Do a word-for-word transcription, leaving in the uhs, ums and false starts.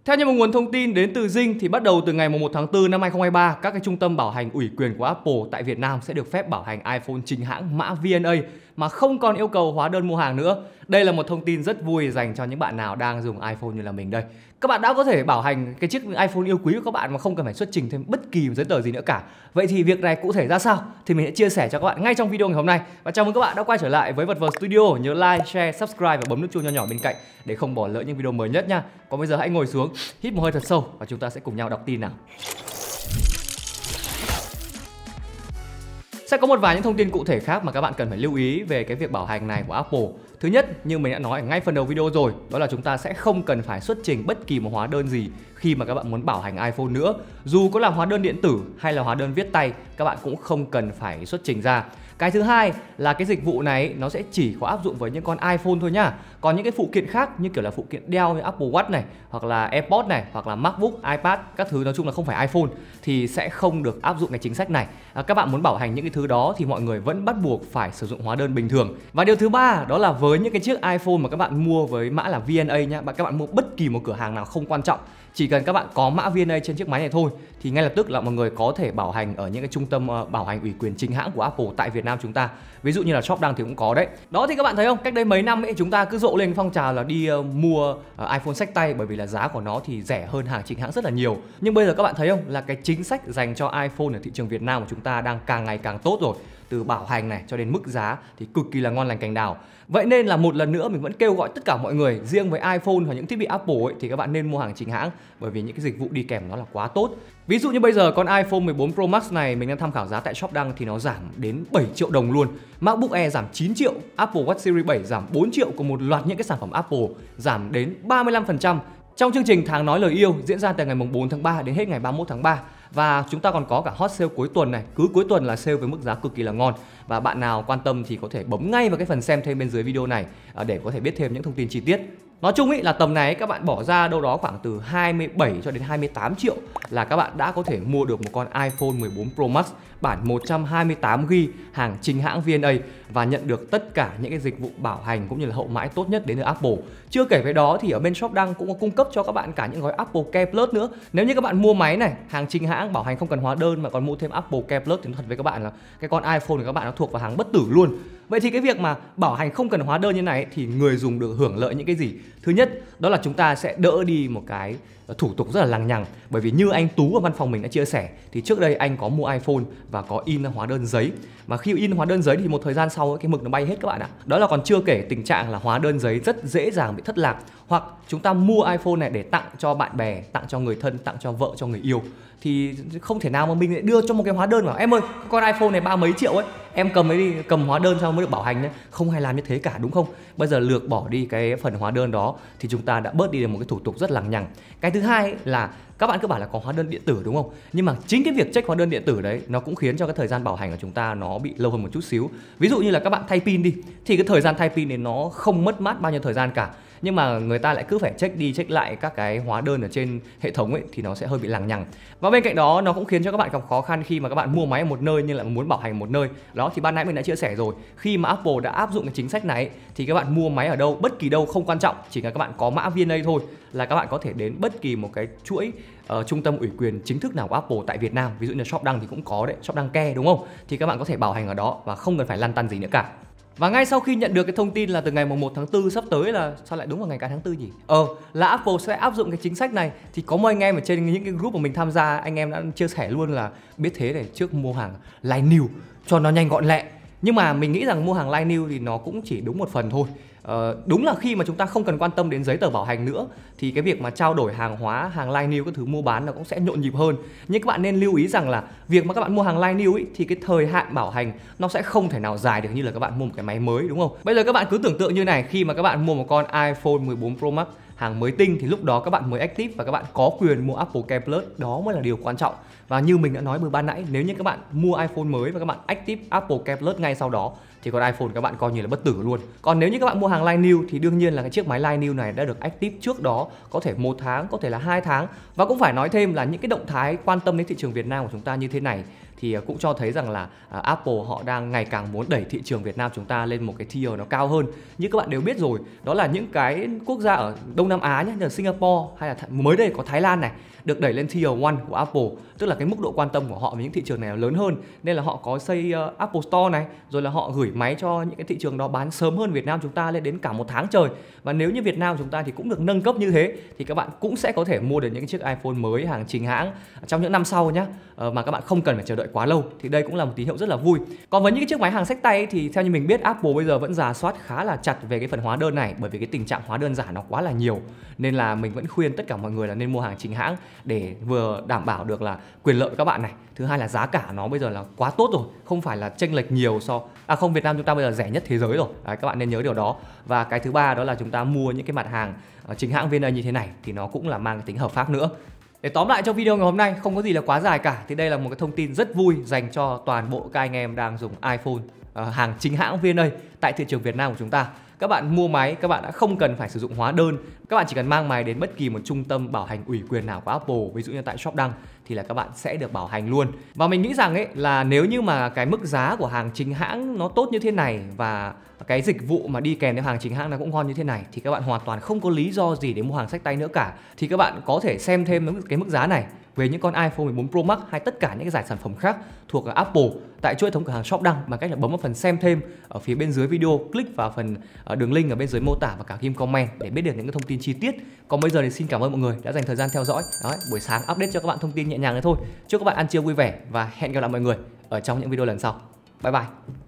Theo như một nguồn thông tin đến từ Zing thì bắt đầu từ ngày mùng một tháng tư năm hai không hai ba, các cái trung tâm bảo hành ủy quyền của Apple tại Việt Nam sẽ được phép bảo hành iPhone chính hãng mã vê en a mà không còn yêu cầu hóa đơn mua hàng nữa. Đây là một thông tin rất vui dành cho những bạn nào đang dùng iPhone như là mình đây. Các bạn đã có thể bảo hành cái chiếc iPhone yêu quý của các bạn mà không cần phải xuất trình thêm bất kỳ giấy tờ gì nữa cả. Vậy thì việc này cụ thể ra sao thì mình sẽ chia sẻ cho các bạn ngay trong video ngày hôm nay. Và chào mừng các bạn đã quay trở lại với Vật Vờ Studio. Nhớ like, share, subscribe và bấm nút chuông nhỏ nhỏ bên cạnh để không bỏ lỡ những video mới nhất nha. Còn bây giờ hãy ngồi xuống, hít một hơi thật sâu và chúng ta sẽ cùng nhau đọc tin nào. Sẽ có một vài những thông tin cụ thể khác mà các bạn cần phải lưu ý về cái việc bảo hành này của Apple. Thứ nhất, như mình đã nói ở ngay phần đầu video rồi, đó là chúng ta sẽ không cần phải xuất trình bất kỳ một hóa đơn gì khi mà các bạn muốn bảo hành iPhone nữa. Dù có là hóa đơn điện tử hay là hóa đơn viết tay, các bạn cũng không cần phải xuất trình ra. Cái thứ hai là cái dịch vụ này nó sẽ chỉ có áp dụng với những con iPhone thôi nhá. Còn những cái phụ kiện khác như kiểu là phụ kiện đeo như Apple Watch này, hoặc là AirPods này, hoặc là MacBook, iPad, các thứ nói chung là không phải iPhone thì sẽ không được áp dụng cái chính sách này. À, các bạn muốn bảo hành những cái thứ đó thì mọi người vẫn bắt buộc phải sử dụng hóa đơn bình thường. Và điều thứ ba đó là với những cái chiếc iPhone mà các bạn mua với mã là vê en a nhá, các bạn mua bất kỳ một cửa hàng nào không quan trọng, chỉ cần các bạn có mã vê en a trên chiếc máy này thôi thì ngay lập tức là mọi người có thể bảo hành ở những cái trung tâm bảo hành ủy quyền chính hãng của Apple tại Việt Nam chúng ta. Ví dụ như là Shopdang thì cũng có đấy. Đó thì các bạn thấy không, cách đây mấy năm ấy chúng ta cứ rộ lên phong trào là đi uh, mua uh, iPhone xách tay bởi vì là giá của nó thì rẻ hơn hàng chính hãng rất là nhiều. Nhưng bây giờ các bạn thấy không, là cái chính sách dành cho iPhone ở thị trường Việt Nam của chúng ta đang càng ngày càng tốt rồi. Từ bảo hành này cho đến mức giá thì cực kỳ là ngon lành cành đào. Vậy nên là một lần nữa mình vẫn kêu gọi tất cả mọi người, riêng với iPhone và những thiết bị Apple ấy, thì các bạn nên mua hàng chính hãng bởi vì những cái dịch vụ đi kèm nó là quá tốt. Ví dụ như bây giờ con iPhone mười bốn Pro Max này mình đang tham khảo giá tại Shopdang thì nó giảm đến bảy triệu đồng luôn. MacBook Air giảm chín triệu, Apple Watch Series bảy giảm bốn triệu, cùng một loạt những cái sản phẩm Apple giảm đến ba mươi lăm phần trăm. Trong chương trình Tháng Nói Lời Yêu diễn ra từ ngày bốn tháng ba đến hết ngày ba mươi mốt tháng ba. Và chúng ta còn có cả hot sale cuối tuần này, cứ cuối tuần là sale với mức giá cực kỳ là ngon. Và bạn nào quan tâm thì có thể bấm ngay vào cái phần xem thêm bên dưới video này để có thể biết thêm những thông tin chi tiết. Nói chung ý là tầm này các bạn bỏ ra đâu đó khoảng từ hai mươi bảy cho đến hai mươi tám triệu là các bạn đã có thể mua được một con iPhone mười bốn Pro Max bản một trăm hai mươi tám gi ga bai hàng chính hãng vê en a và nhận được tất cả những cái dịch vụ bảo hành cũng như là hậu mãi tốt nhất đến từ Apple. Chưa kể với đó thì ở bên Shopdang cũng có cung cấp cho các bạn cả những gói Apple Care Plus nữa. Nếu như các bạn mua máy này hàng chính hãng bảo hành không cần hóa đơn mà còn mua thêm Apple Care Plus thì nói thật với các bạn là cái con iPhone của các bạn nó thuộc vào hàng bất tử luôn. Vậy thì cái việc mà bảo hành không cần hóa đơn như này thì người dùng được hưởng lợi những cái gì? Thứ nhất, đó là chúng ta sẽ đỡ đi một cái thủ tục rất là lằng nhằng. Bởi vì như anh Tú ở văn phòng mình đã chia sẻ thì trước đây anh có mua iPhone và có in hóa đơn giấy. Mà khi in hóa đơn giấy thì một thời gian sau cái mực nó bay hết các bạn ạ. Đó là còn chưa kể tình trạng là hóa đơn giấy rất dễ dàng bị thất lạc. Hoặc chúng ta mua iPhone này để tặng cho bạn bè, tặng cho người thân, tặng cho vợ, cho người yêu thì không thể nào mà mình lại đưa cho một cái hóa đơn bảo em ơi con iPhone này ba mấy triệu ấy, em cầm ấy đi, cầm hóa đơn sao mới được bảo hành nhé. Không hay làm như thế cả, đúng không? Bây giờ lược bỏ đi cái phần hóa đơn đó thì chúng ta đã bớt đi được một cái thủ tục rất lằng nhằng. Cái thứ hai là các bạn cứ bảo là có hóa đơn điện tử đúng không? Nhưng mà chính cái việc check hóa đơn điện tử đấy nó cũng khiến cho cái thời gian bảo hành của chúng ta nó bị lâu hơn một chút xíu. Ví dụ như là các bạn thay pin đi thì cái thời gian thay pin này nó không mất mát bao nhiêu thời gian cả. Nhưng mà người ta lại cứ phải check đi check lại các cái hóa đơn ở trên hệ thống ấy thì nó sẽ hơi bị lằng nhằng. Và bên cạnh đó nó cũng khiến cho các bạn gặp khó khăn khi mà các bạn mua máy ở một nơi nhưng lại muốn bảo hành một nơi. Đó thì ban nãy mình đã chia sẻ rồi, khi mà Apple đã áp dụng cái chính sách này thì các bạn mua máy ở đâu, bất kỳ đâu không quan trọng, chỉ cần các bạn có mã vê en a thôi là các bạn có thể đến bất kỳ một cái chuỗi uh, trung tâm ủy quyền chính thức nào của Apple tại Việt Nam. Ví dụ như Shopdang thì cũng có đấy, Shopdang Care đúng không? Thì các bạn có thể bảo hành ở đó và không cần phải lăn tăn gì nữa cả. Và ngay sau khi nhận được cái thông tin là từ ngày một tháng tư sắp tới là sao lại đúng vào ngày cả tháng tư nhỉ? Ờ là Apple sẽ áp dụng cái chính sách này thì có một anh em ở trên những cái group mà mình tham gia, anh em đã chia sẻ luôn là biết thế để trước mua hàng Line New cho nó nhanh gọn lẹ. Nhưng mà mình nghĩ rằng mua hàng Line New thì nó cũng chỉ đúng một phần thôi. Ờ, đúng là khi mà chúng ta không cần quan tâm đến giấy tờ bảo hành nữa thì cái việc mà trao đổi hàng hóa, hàng Line New các thứ mua bán nó cũng sẽ nhộn nhịp hơn. Nhưng các bạn nên lưu ý rằng là việc mà các bạn mua hàng Line New ấy, thì cái thời hạn bảo hành nó sẽ không thể nào dài được như là các bạn mua một cái máy mới, đúng không? Bây giờ các bạn cứ tưởng tượng như này, khi mà các bạn mua một con iPhone mười bốn Pro Max hàng mới tinh thì lúc đó các bạn mới active và các bạn có quyền mua Apple Care Plus, đó mới là điều quan trọng. Và như mình đã nói vừa ban nãy, nếu như các bạn mua iPhone mới và các bạn active Apple Care Plus ngay sau đó thì con iPhone các bạn coi như là bất tử luôn. Còn nếu như các bạn mua hàng Line New thì đương nhiên là cái chiếc máy Line New này đã được active trước đó, có thể một tháng, có thể là hai tháng. Và cũng phải nói thêm là những cái động thái quan tâm đến thị trường Việt Nam của chúng ta như thế này thì cũng cho thấy rằng là uh, Apple họ đang ngày càng muốn đẩy thị trường Việt Nam chúng ta lên một cái tier nó cao hơn. Như các bạn đều biết rồi, đó là những cái quốc gia ở Đông Nam Á nhé, như là Singapore hay là mới đây có Thái Lan này, được đẩy lên tier một của Apple, tức là cái mức độ quan tâm của họ với những thị trường này lớn hơn, nên là họ có xây uh, Apple Store này, rồi là họ gửi máy cho những cái thị trường đó bán sớm hơn Việt Nam chúng ta lên đến cả một tháng trời. Và nếu như Việt Nam chúng ta thì cũng được nâng cấp như thế, thì các bạn cũng sẽ có thể mua được những chiếc iPhone mới hàng chính hãng trong những năm sau nhé, uh, mà các bạn không cần phải chờ đợi quá lâu. Thì đây cũng là một tín hiệu rất là vui. Còn với những cái chiếc máy hàng xách tay ấy, thì theo như mình biết Apple bây giờ vẫn rà soát khá là chặt về cái phần hóa đơn này, bởi vì cái tình trạng hóa đơn giả nó quá là nhiều, nên là mình vẫn khuyên tất cả mọi người là nên mua hàng chính hãng để vừa đảm bảo được là quyền lợi các bạn này, thứ hai là giá cả nó bây giờ là quá tốt rồi, không phải là chênh lệch nhiều so à không Việt Nam chúng ta bây giờ rẻ nhất thế giới rồi. Đấy, các bạn nên nhớ điều đó. Và cái thứ ba đó là chúng ta mua những cái mặt hàng chính hãng vê en a như thế này thì nó cũng là mang tính hợp pháp nữa. Để tóm lại cho video ngày hôm nay, không có gì là quá dài cả, thì đây là một cái thông tin rất vui dành cho toàn bộ các anh em đang dùng iPhone uh, hàng chính hãng vê en a tại thị trường Việt Nam của chúng ta. Các bạn mua máy, các bạn đã không cần phải sử dụng hóa đơn, các bạn chỉ cần mang máy đến bất kỳ một trung tâm bảo hành ủy quyền nào của Apple, ví dụ như tại Shop Đăng, thì là các bạn sẽ được bảo hành luôn. Và mình nghĩ rằng ấy là nếu như mà cái mức giá của hàng chính hãng nó tốt như thế này và cái dịch vụ mà đi kèm theo hàng chính hãng nó cũng ngon như thế này, thì các bạn hoàn toàn không có lý do gì để mua hàng xách tay nữa cả. Thì các bạn có thể xem thêm cái mức giá này về những con iPhone mười bốn Pro Max hay tất cả những cái giải sản phẩm khác thuộc ở Apple tại chuỗi hệ thống cửa hàng Shop Đăng bằng cách là bấm vào phần xem thêm ở phía bên dưới video, click vào phần đường link ở bên dưới mô tả và cả ghim comment để biết được những cái thông tin chi tiết. Còn bây giờ thì xin cảm ơn mọi người đã dành thời gian theo dõi. Đấy, buổi sáng update cho các bạn thông tin nhẹ nhàng đấy thôi. Chúc các bạn ăn trưa vui vẻ và hẹn gặp lại mọi người ở trong những video lần sau. Bye bye.